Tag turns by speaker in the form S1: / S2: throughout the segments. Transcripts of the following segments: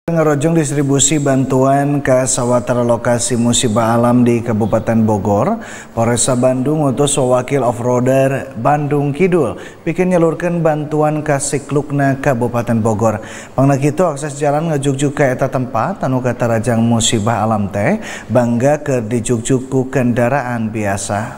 S1: Ngerojong distribusi bantuan ke sawatara lokasi musibah alam di Kabupaten Bogor, Polresta Bandung utus wakil off-roader Bandung Kidul bikin nyalurkan bantuan ke Siklukna Kabupaten Bogor. Pangna kitu akses jalan ngejugjuk ke eta tempat anu katarajang musibah alam teh bangga ke dijugjuk ku kendaraan biasa.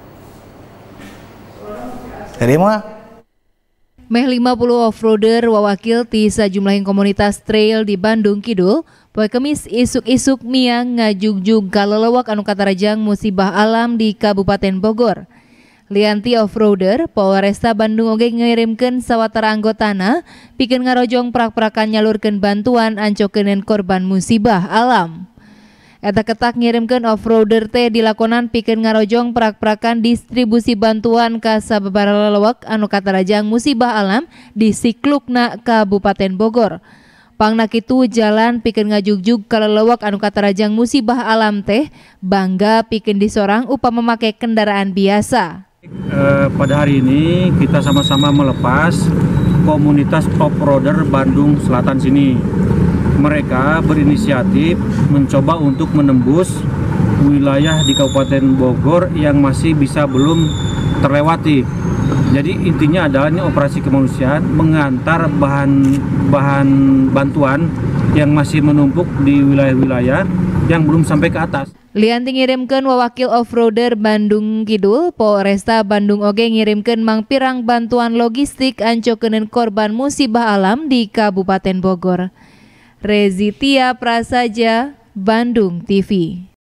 S1: Terima.
S2: Meh 50 off-roader wawakil ti sajumlahin komunitas trail di Bandung Kidul poe Kemis isuk-isuk miang ngajugjug kalelewak anu katarajang musibah alam di Kabupaten Bogor. Lianti off-roader Polresta Bandung oge ngirimkeun sawatara anggotana pikeun ngarojong prak-prakan nyalurkeun bantuan ancokeun korban musibah alam. Eta ketak ngirimkeun off-roader teh dilakonan pikeun ngarojong prak-prakan distribusi bantuan ka sababaraha lelewek anu katarajang musibah alam di Siklukna Kabupaten Bogor. Pangna kitu jalan pikeun ngajugjug ka lelewek anu katarajang musibah alam teh bangga pikeun disorang upama make kendaraan biasa.
S3: Pada hari ini kita sama-sama melepas komunitas off-roader Bandung Selatan sini. Mereka berinisiatif mencoba untuk menembus wilayah di Kabupaten Bogor yang masih bisa belum terlewati. Jadi intinya adalah ini operasi kemanusiaan mengantar bahan bantuan yang masih menumpuk di wilayah-wilayah yang belum sampai ke atas.
S2: Lianti ngirimkeun wawakil off-roader Bandung Kidul, Polresta Bandung oge ngirimkeun mangpirang bantuan logistik ancokeun korban musibah alam di Kabupaten Bogor. Rezitia Prasaja, Bandung TV.